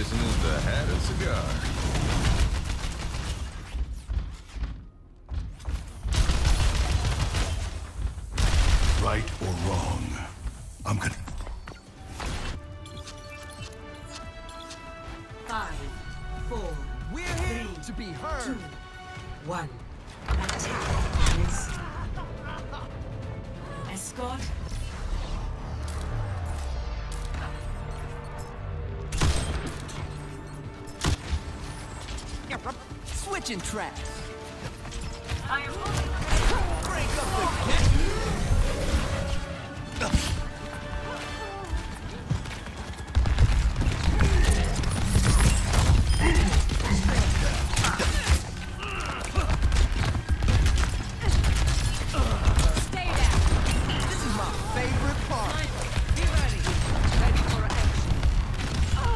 Jason is the hat of cigar. Right or wrong, I'm gonna... 5, 4, We're here to be heard. 2, 1. Attack is escort. Switching tracks. I am Break up the net. stay down. This is my favorite part. Be ready. Ready for action.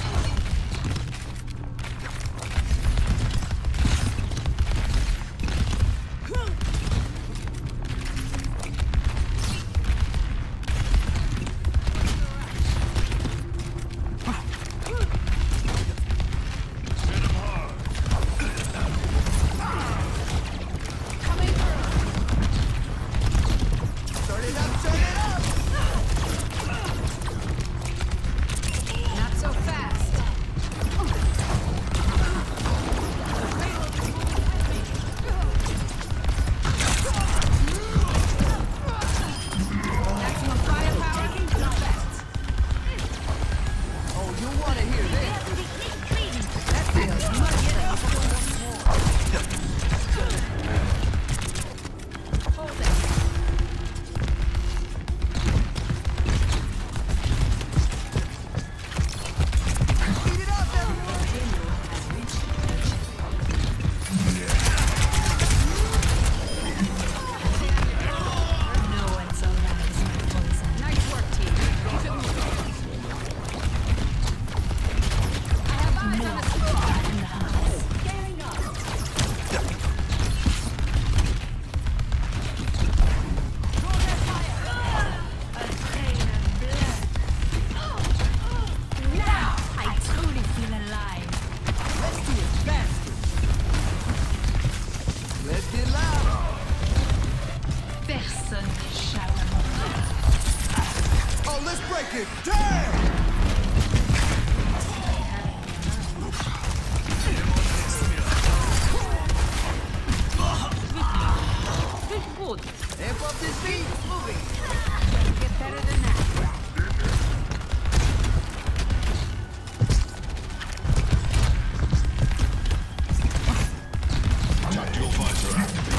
Turn it up, turn it up. Not so fast. Maximum firepower. Not best. Oh, you want to hear this? That feels much better. Hold it. Speed it up, everyone. No one's allowed is my poison. Nice work, team. Keep it moving. I have eyes on a score. In the house. Scaling up. Roll that fire. A train of blood. Now I truly feel alive. Let's do it faster. Let's get loud. Personne n'échappe. Oh, let's break it down. Good. Amp up this beat. Moving. Get better than that. Tactical visor activated.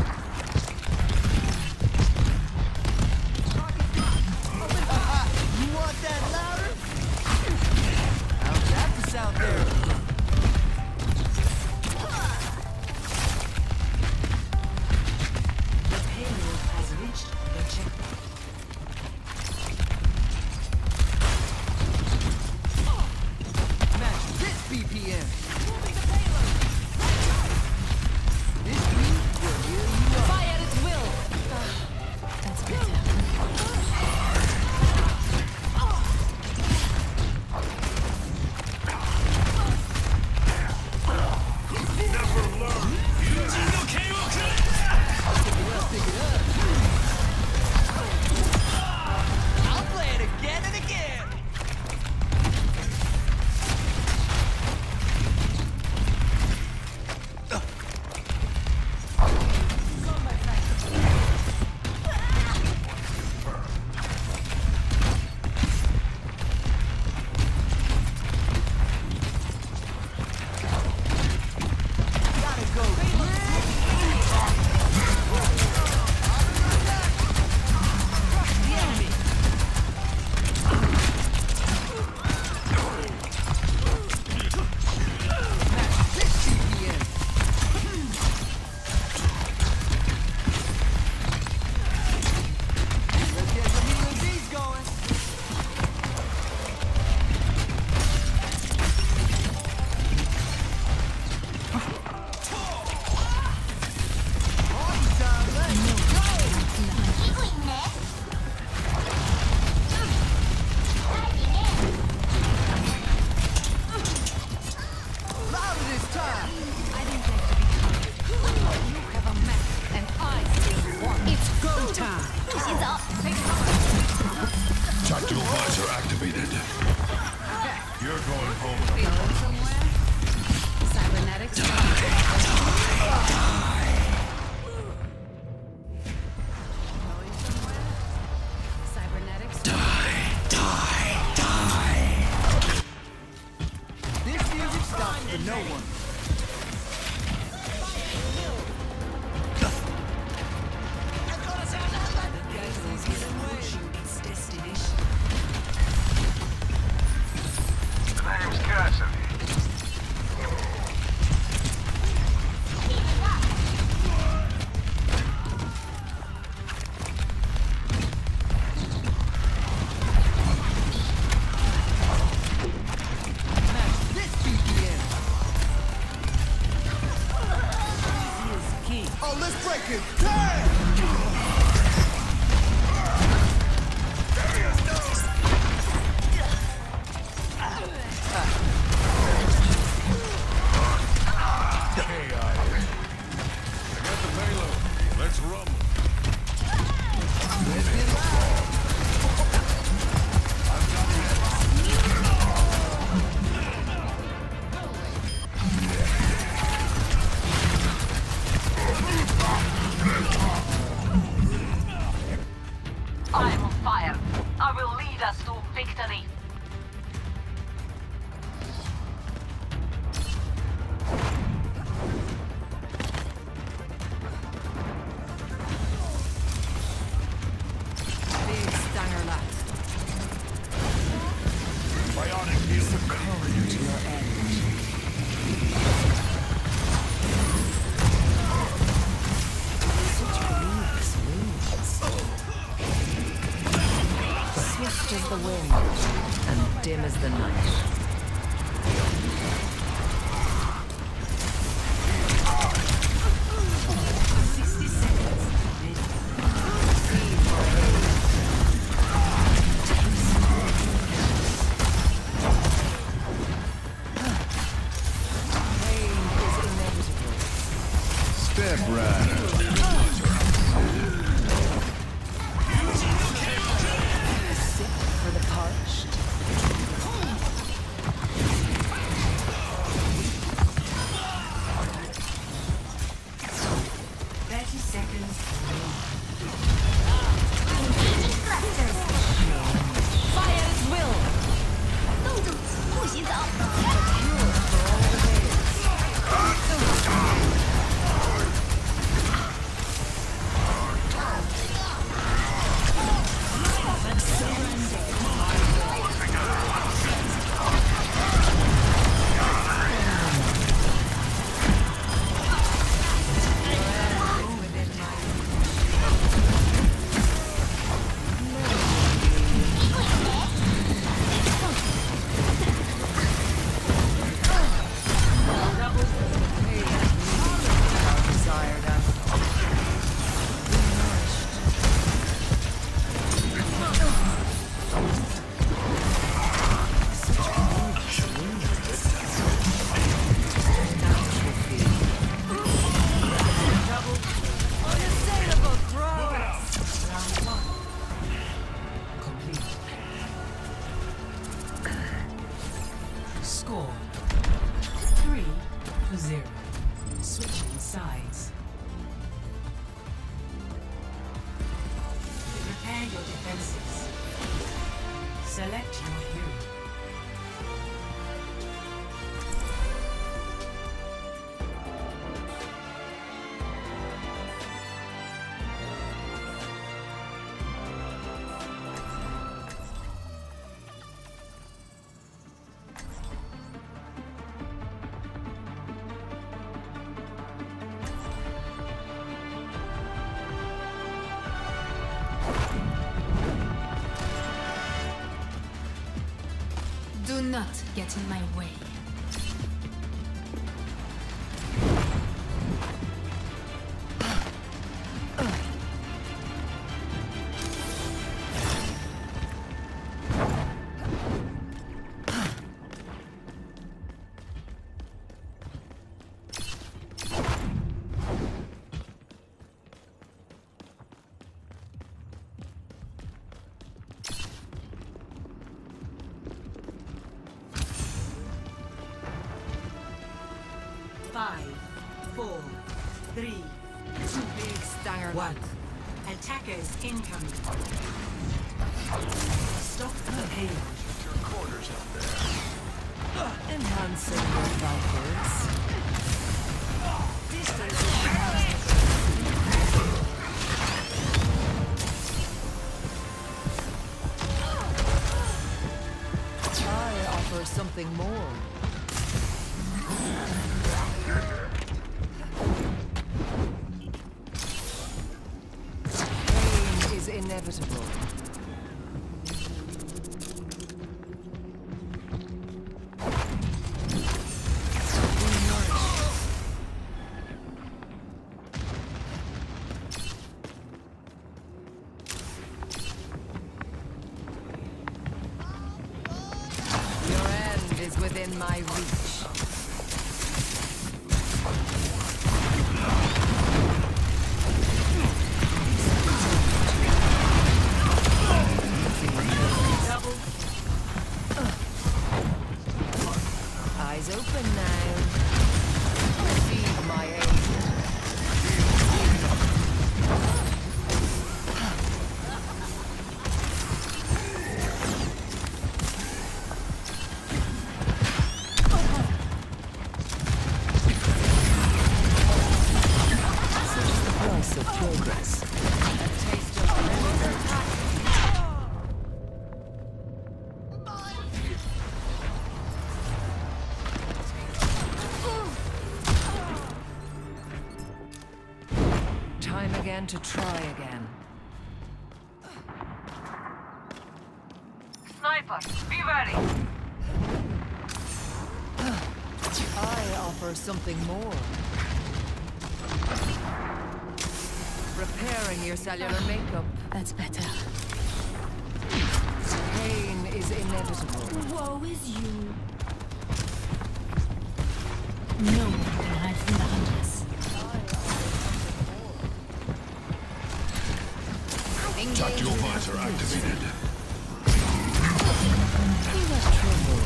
You want that louder? How's that to sound there? The payload has reached the checkpoint. one. The name's Cassidy. This BPM. Easy as king. Oh, let's break it. Damn! I got the payload. Let's rumble. I am on fire. I will lead us to victory. Big Stanger left. Bionic heal. Succumb to your end. Such grievous wounds. Swift as the wind, and dim as the night. Pain is inevitable. Step right. Sick for the parched. Fire at will. 冻住，不许走。 Desired outcome. Unassailable throws. Round one. Complete. Score 3-0. Switching sides. Prepare your defenses. Select your hero. Do not get in my way. Five, four, three, two, Big Stanger one. left. Attackers incoming. Stop the payload. Your quarters up there. Enhancing your vitals. something more. Pain is inevitable. Your end is within my reach. Eyes open now. Receive my aid. Such is the price of progress. A taste of time again to try again. Sniper, be ready. I offer something more. Repairing your cellular makeup. That's better. Pain is inevitable. Woe is you. No one can hide from the hunters. Tactical visor activated. You must tremble.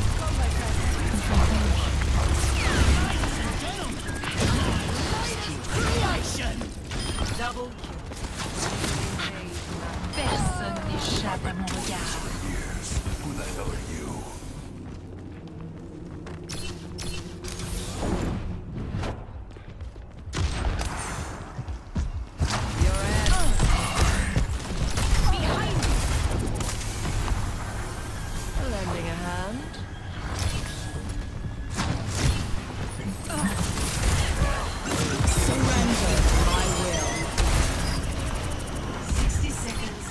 Double Personne n'échappe à mon regard. Years. Who the hell are you? Your end. Lending a hand. Surrender to my will. 60 seconds.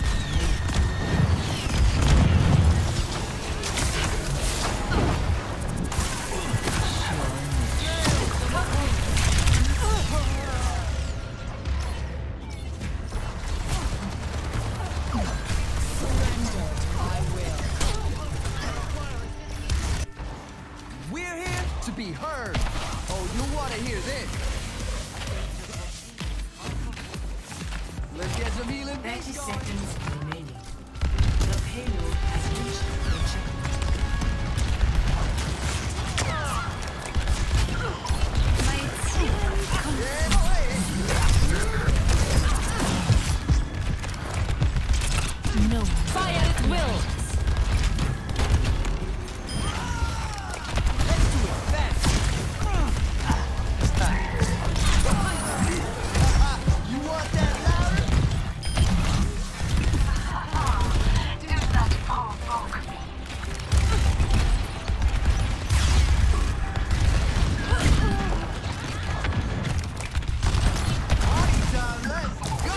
We're here to be heard. Oh, you want to hear this? Let's get some healing. 30 seconds remaining. The payload has reached the checkpoint. No. Fire at will. Let's do it fast. You want that louder? Do not provoke me. Party time, let's go!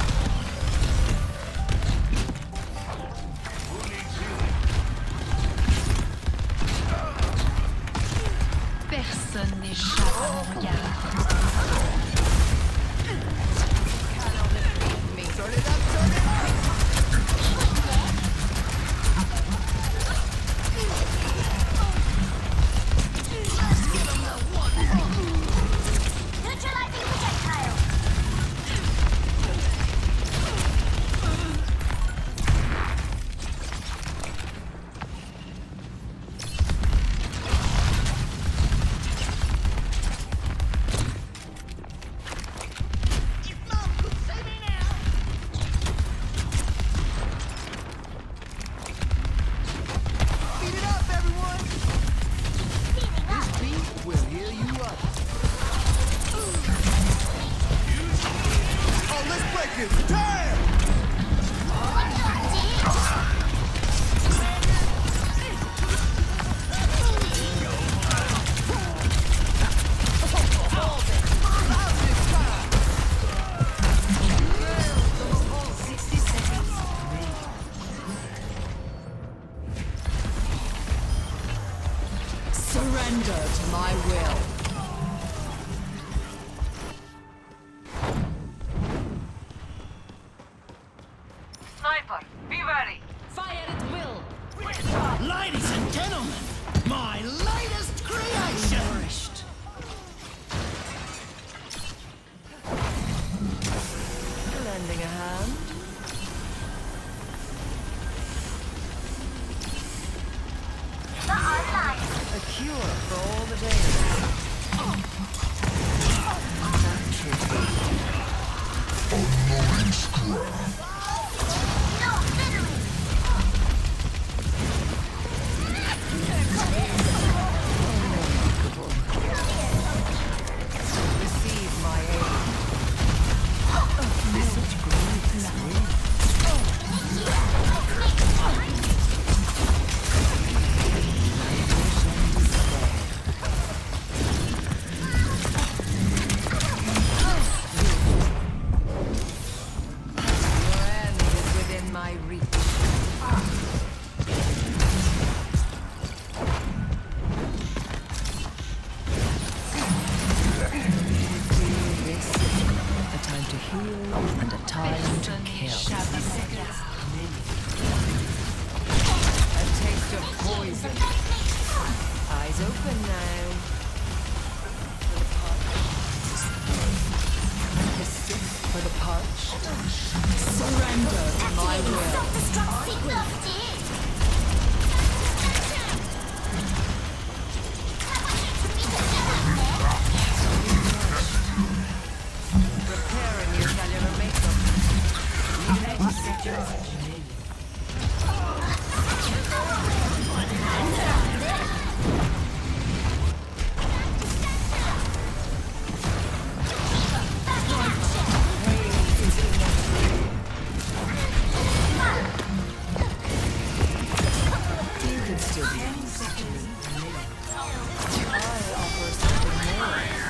Who needs healing? Personne n'échappe à mon regard. Me. Turn it up, turn it up! Neutralizing projectile. Surrender to my will. Sniper, be ready. Fire at will. Ladies and gentlemen, my latest creation! Nourished. Lending a hand. A cure for all the days. Unknowing scrap. Receive my aid. Such great Your end is within my reach. A time to heal and a time to kill. A taste of poison. Eyes open now. A sip for the parched. Surrender to my will. Repairing your cellular makeup. You can still be I offer something more.